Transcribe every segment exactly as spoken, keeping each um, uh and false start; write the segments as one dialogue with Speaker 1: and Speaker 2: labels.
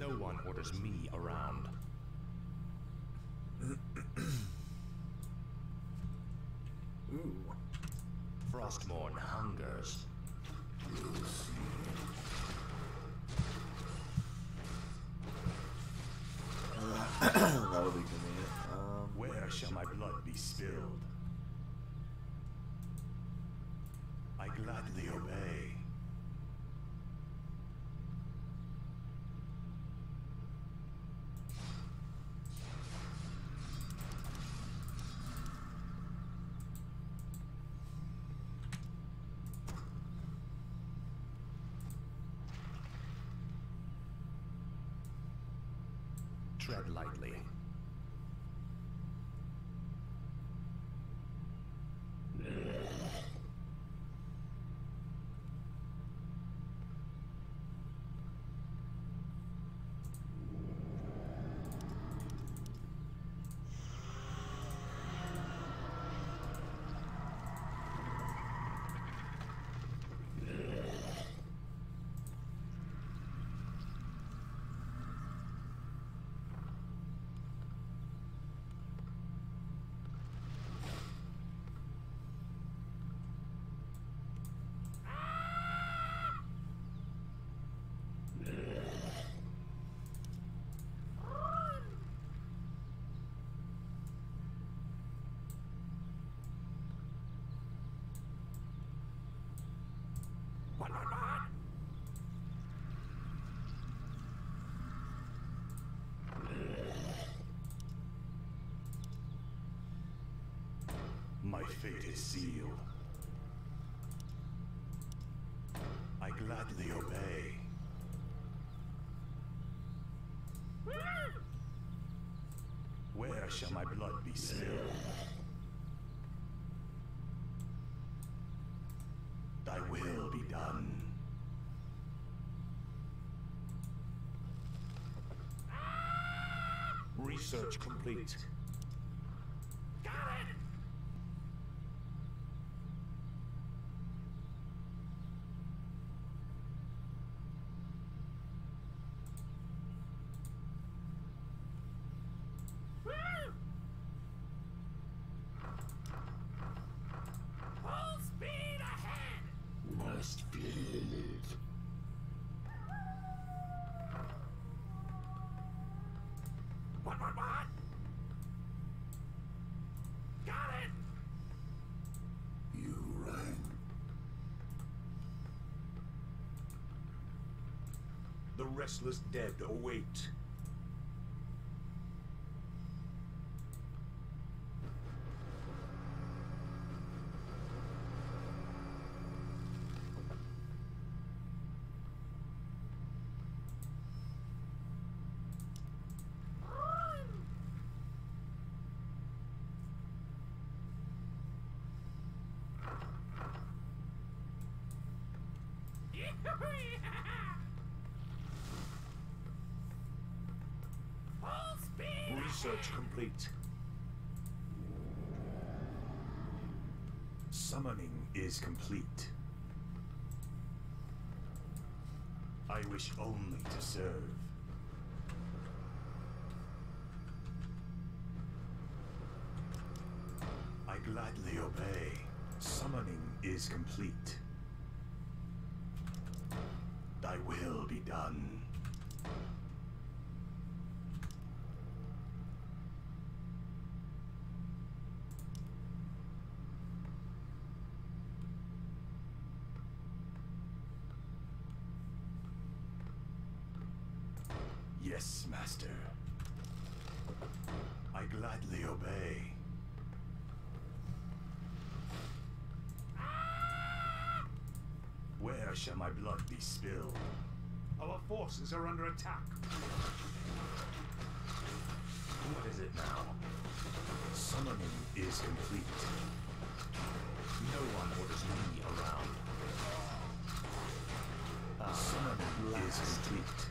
Speaker 1: No one orders me around.
Speaker 2: Ooh.
Speaker 1: Frostmourne hungers.
Speaker 2: That'll be convenient. Um,
Speaker 1: Where shall my blood be spilled? I gladly obey. Tread lightly. My fate is sealed. I gladly obey. Where shall my blood be spilled? Thy will be done. Research complete. Got it! Full speed ahead! Must feel it. What, what, what? Got it! You rang. The restless dead await. Full speed! Research complete. Summoning is complete. I wish only to serve. I gladly obey. Summoning is complete. Thy will be done. Yes, Master. I gladly obey. Where shall my blood be spilled? Our forces are under attack. What is it now? Summoning is complete. No one orders me around. Ah, summoning is complete.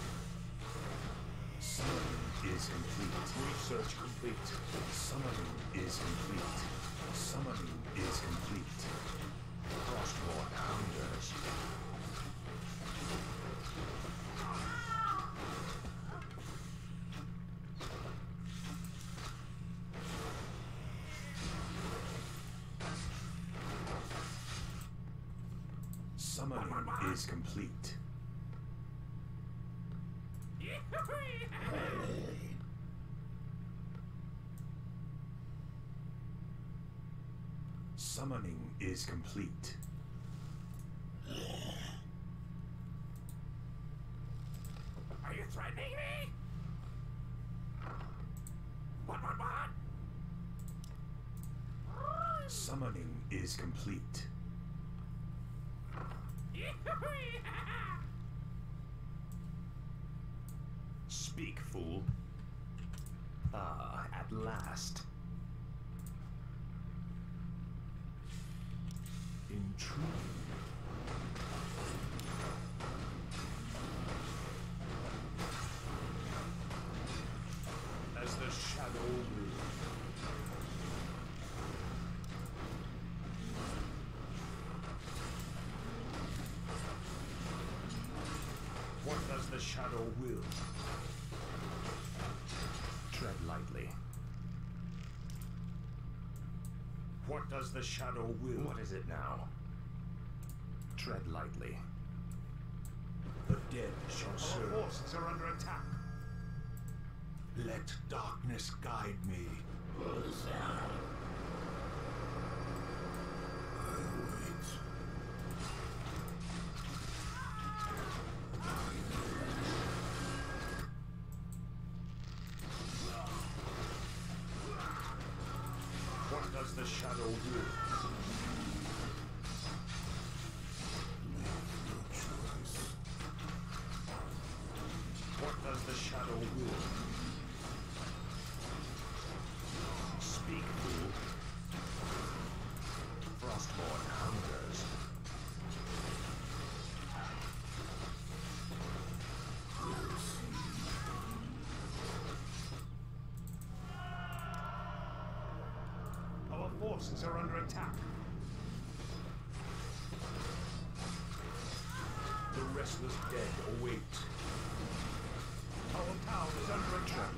Speaker 1: Summoning is complete. Research complete. Summoning is complete. Summoning is complete. Frostmourne hungers. Summoning is complete. Summoning is complete.
Speaker 3: Are you threatening me? What, what, what?
Speaker 1: Summoning is complete. Speak, fool. Ah, at last. Intriguing. As the shadow will. What does the shadow will? Tread lightly. What does the shadow will? What is it now? Tread lightly. The dead shall serve. Our forces are under attack. Let darkness guide me. I wait. What does the shadow will? What does the shadow will? Speak, fool. Frostborn hungers. Our forces are under attack. The restless dead await. Our town is under attack.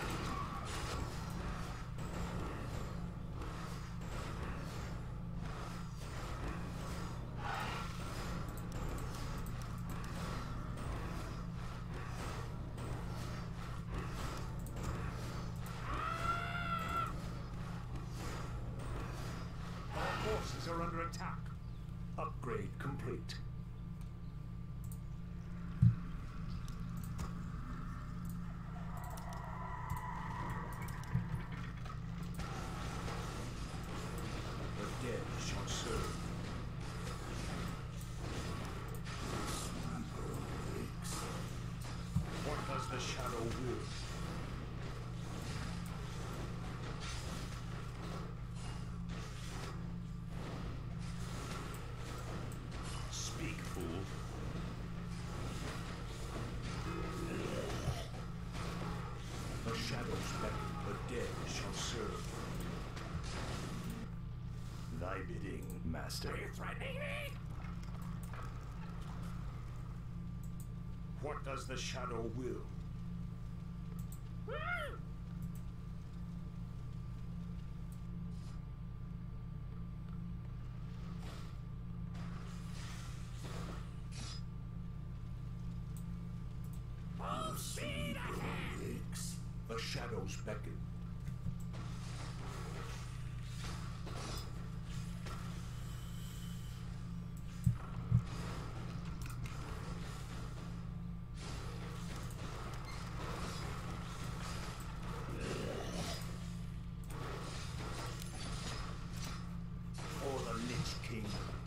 Speaker 1: Our forces are under attack. Upgrade complete. The dead shall serve. What does the shadow will? Speak, fool. The shadows beckon, the dead shall serve. Thy bidding, master.
Speaker 3: Are you threatening me?
Speaker 1: What does the shadow will?
Speaker 3: Full speed ahead!
Speaker 1: The shadows beckon. For the Lich King.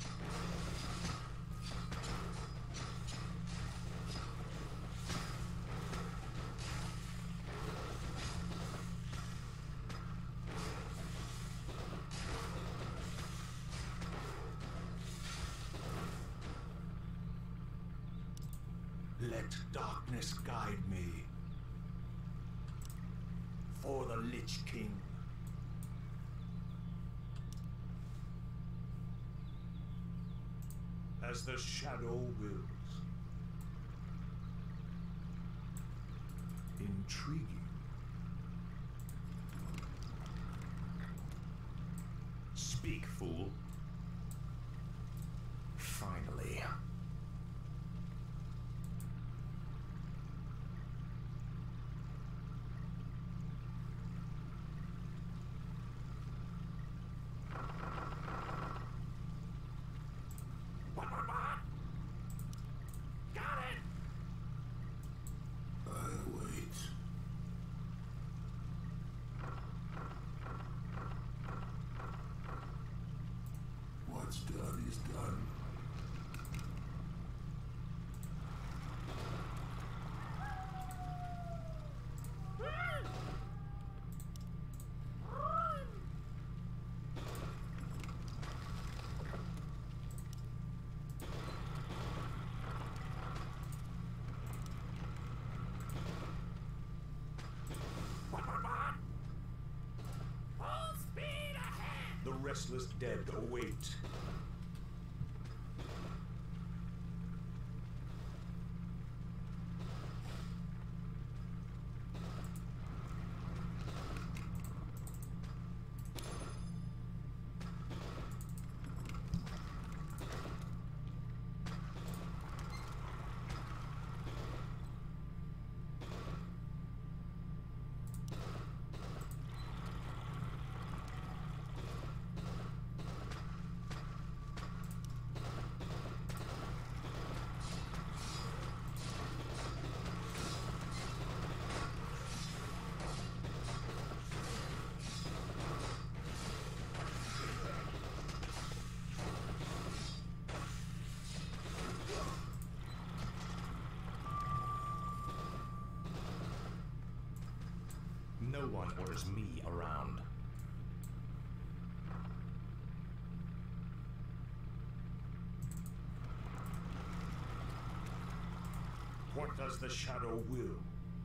Speaker 1: Let darkness guide me. For the Lich King. As the shadow wills. Intriguing. Speak, fool. Finally. restless dead await. No one orders me around. What does the shadow will?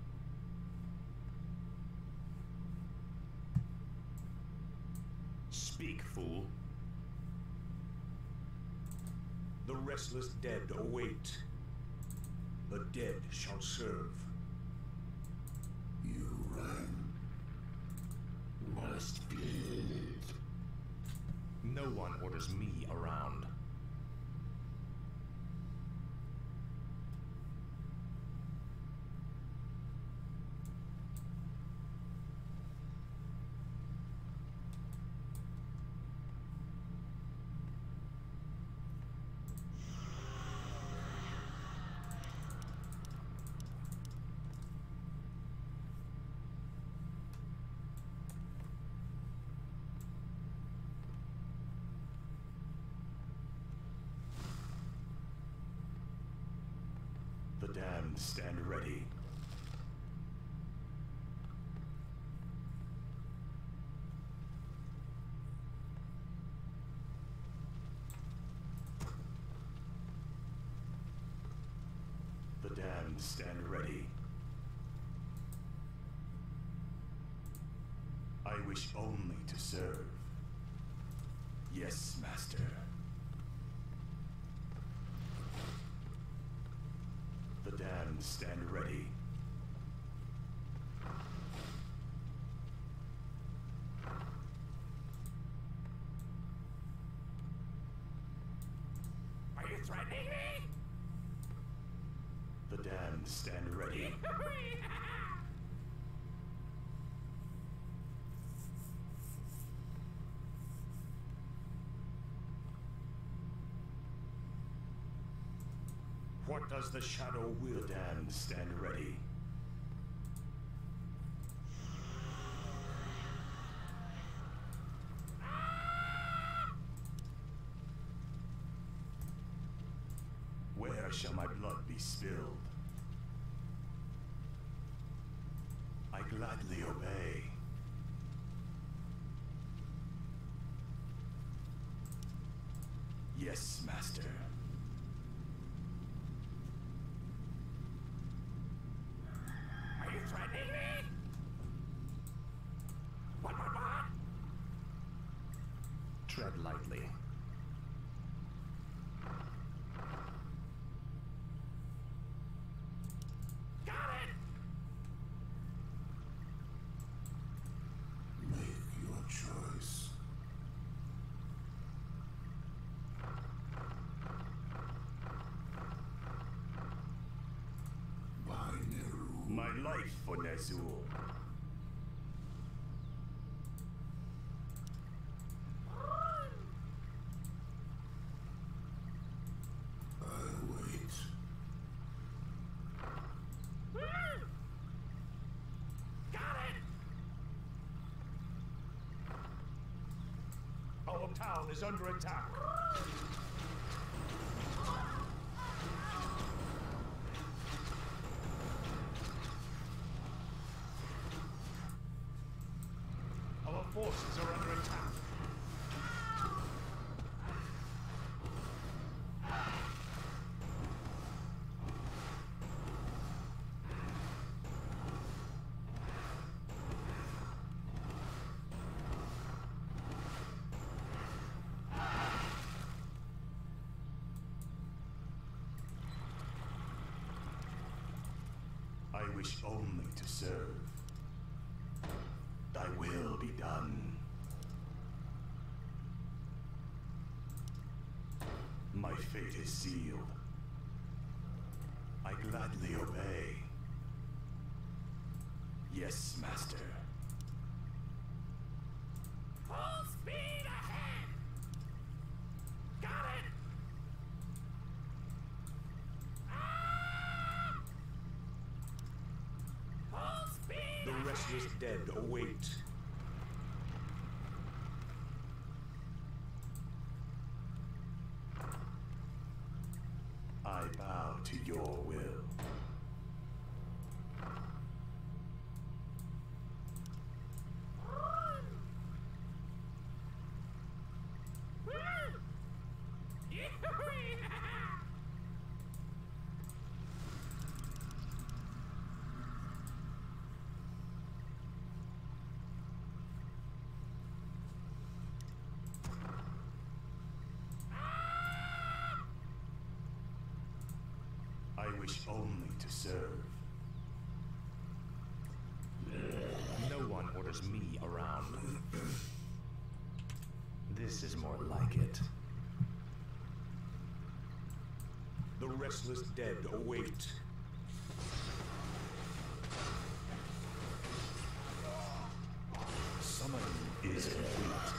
Speaker 1: Speak, fool. The restless dead await. The dead shall serve.
Speaker 3: You run. Must be.
Speaker 1: No one orders me around. The damned stand ready. The damned stand ready. I wish only to serve. Yes, Master. The damned stand ready.
Speaker 3: Are you threatening me?
Speaker 1: The damned stand ready. What does the shadow will? The damned stand ready. Where shall my blood be spilled? I gladly obey. Yes, Master.
Speaker 3: Are you threatening me? What, what, what?
Speaker 1: Tread lightly.
Speaker 3: Got it!
Speaker 4: Make your choice. By Neru.
Speaker 1: My life for Ner'zhul.
Speaker 4: I wait.
Speaker 3: Got it!
Speaker 1: Our town is under attack. Our forces are under attack. I wish only to serve. Thy will be done. My fate is sealed. I gladly obey. Yes, Master.
Speaker 3: Full speed ahead! Got it! Ah! Full speed
Speaker 1: The
Speaker 3: ahead!
Speaker 1: restless dead await. I bow to your will. I wish only to serve. No one orders me around. This is more like it. The restless dead await. Summoning is complete.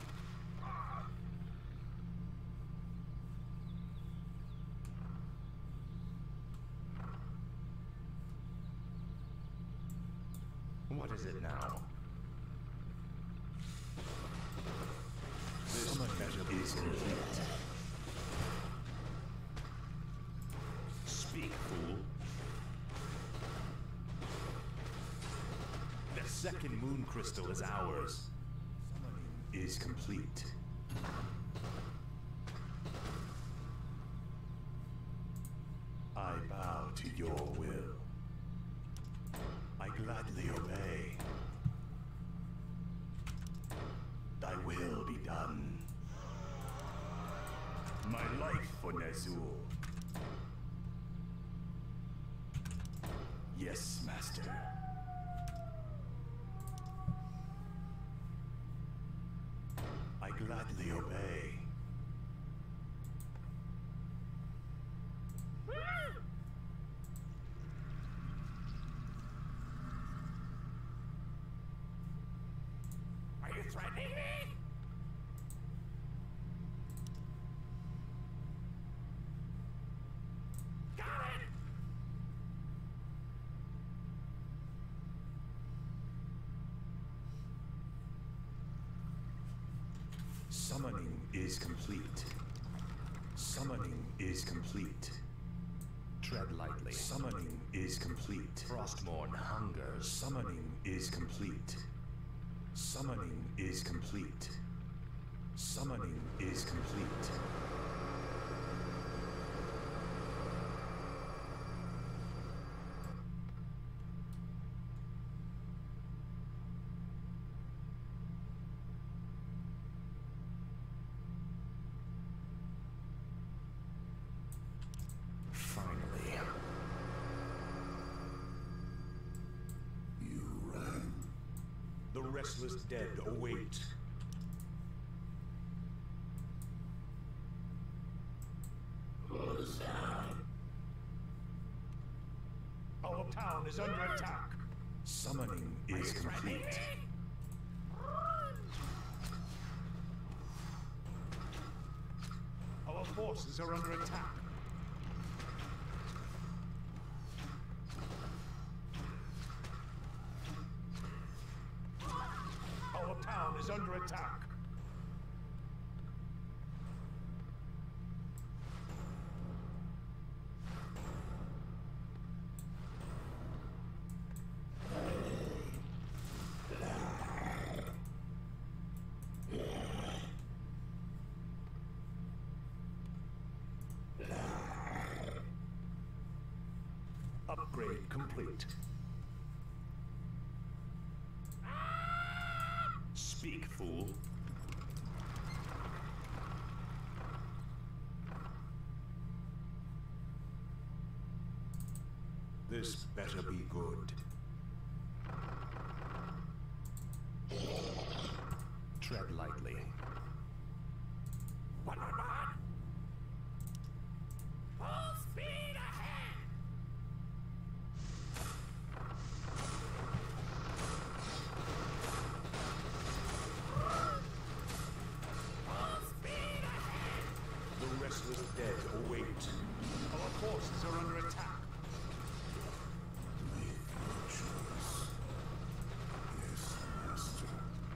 Speaker 1: What is it now? This measure is complete. Speak, fool. The second moon crystal is ours. Summoning is complete. I bow to your will. I gladly obey. Thy will be done. My life for Ner'zhul. Yes, Master. I gladly obey.
Speaker 3: Are you threatening me? Got it!
Speaker 1: Summoning is complete. Summoning is complete. Tread lightly. Summoning is complete. Frostmourne hungers. Summoning is complete. Summoning is complete. Summoning is complete. Finally.
Speaker 4: You ran.
Speaker 1: The restless dead await.
Speaker 4: What is that?
Speaker 1: Our town is under attack. Summoning is complete. Our forces are under attack. Our town is under attack. Upgrade complete. Speak, fool. This better be good. Tread lightly.
Speaker 3: One on one. Full speed ahead. Full speed ahead.
Speaker 1: The restless dead await. Our forces are under attack.
Speaker 4: Make your choice. Yes, Master.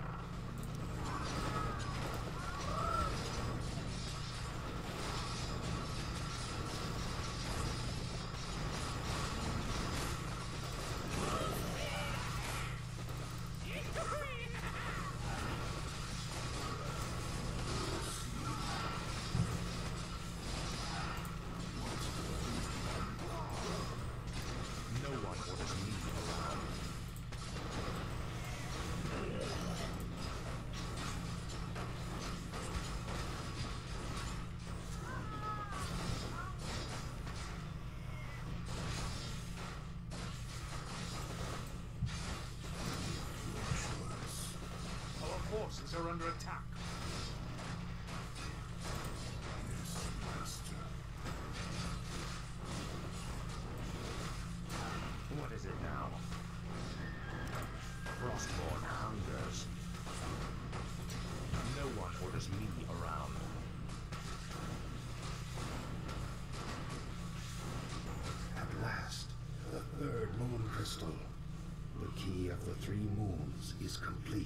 Speaker 1: No one orders me around. Our forces are under attack.
Speaker 4: Yes, Master.
Speaker 1: What is it now? Frostborn hungers. No one orders me around.
Speaker 5: At last, the third moon crystal. The key of the three moons is complete.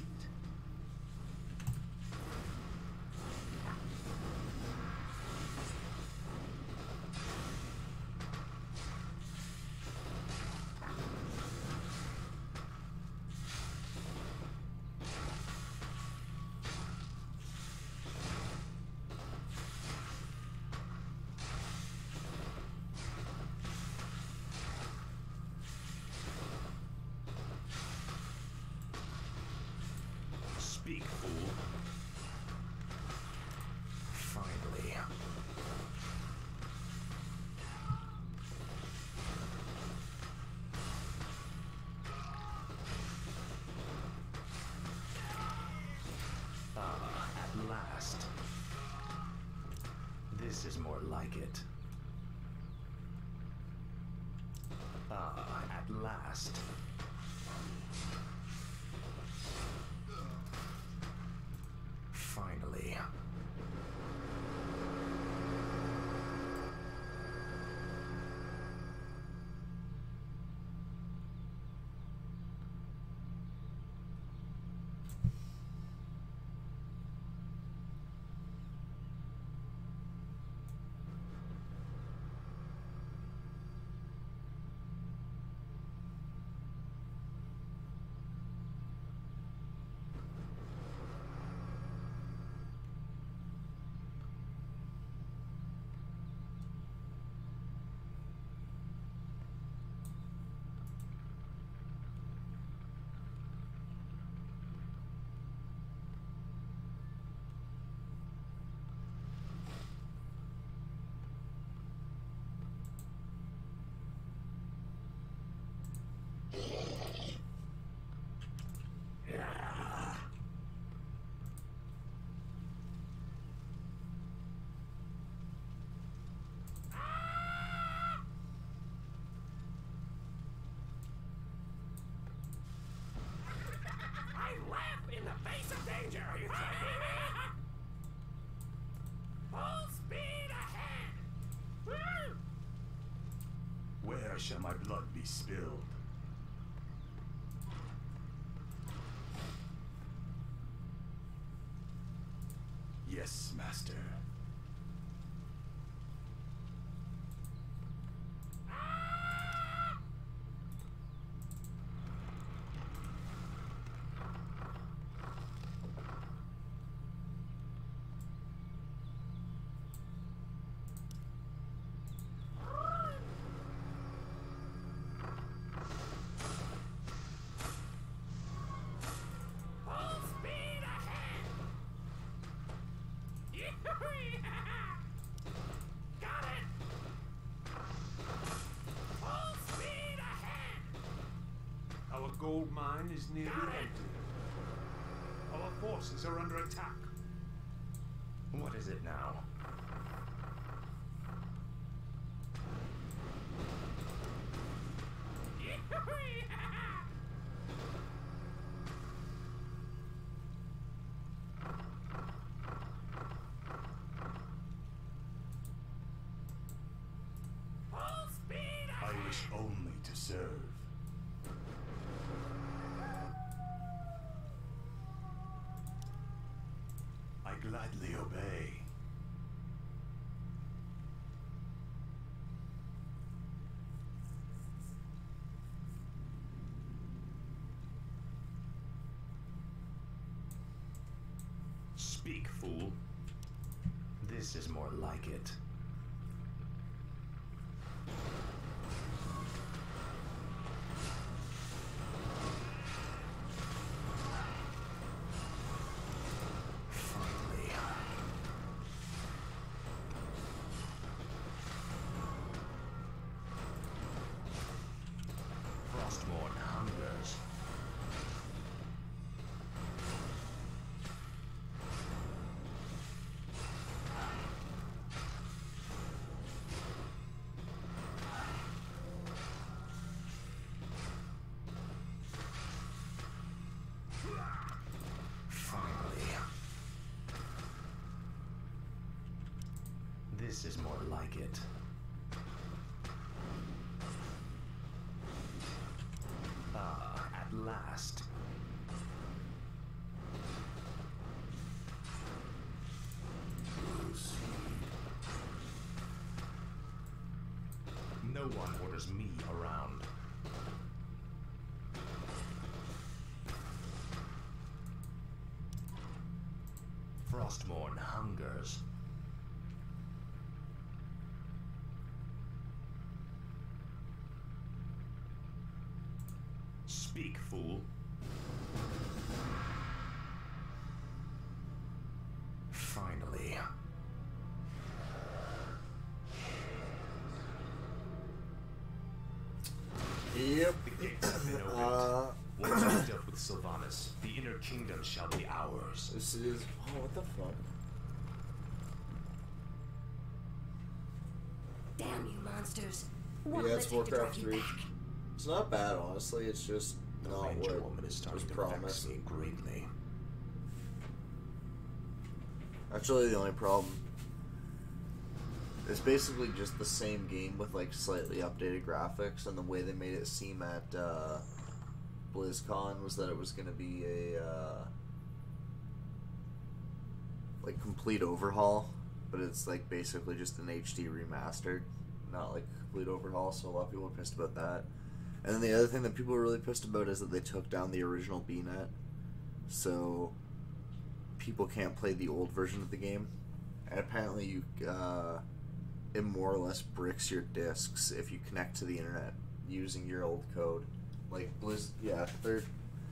Speaker 1: Speak, fool. Finally. Ah, at last. This is more like it. Ah, at last. Finally.
Speaker 3: I laugh in the face of danger. Are you threatening me? Full speed ahead. Woo!
Speaker 1: Where shall my blood be spilled? Yes, Master.
Speaker 3: Full speed ahead.
Speaker 1: gold mine is nearly empty. Our forces are under attack. What is it now?
Speaker 3: Full speed
Speaker 1: I
Speaker 3: ahead!
Speaker 1: wish only to serve. I gladly obey. Speak, fool. This is more like it. Finally. Frostmourne hungers. Finally. This is more like it. Ah, at last. No one orders me around. Frostmourne hungers. Speak, fool. Finally.
Speaker 2: Yep.
Speaker 1: The gates have been opened.
Speaker 2: Uh,
Speaker 1: Once I've dealt with Sylvanas, the inner kingdom shall be ours.
Speaker 2: this is. Oh, what the fuck?
Speaker 6: Damn you monsters. What
Speaker 2: Yeah,
Speaker 6: will
Speaker 2: it's
Speaker 6: it take to drive
Speaker 2: Warcraft
Speaker 6: you
Speaker 2: three.
Speaker 6: back?
Speaker 2: It's not bad, honestly. It's just
Speaker 1: The
Speaker 2: not
Speaker 1: Ranger
Speaker 2: what
Speaker 1: woman is
Speaker 2: was
Speaker 1: starting to vex
Speaker 2: promised.
Speaker 1: me greatly.
Speaker 2: That's really the only problem. It's basically just the same game with like slightly updated graphics, and the way they made it seem at uh, BlizzCon was that it was going to be a uh, like complete overhaul, but it's like basically just an H D remastered, not like a complete overhaul. So a lot of people are pissed about that. And then the other thing that people are really pissed about is that they took down the original B net, so people can't play the old version of the game. And apparently you uh, it more or less bricks your discs if you connect to the internet using your old code. Like Blizz, yeah, they're.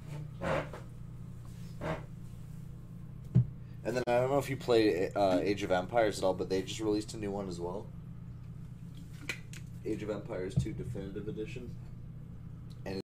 Speaker 2: And then I don't know if you played uh, Age of Empires at all, but they just released a new one as well. Age of Empires two Definitive Edition.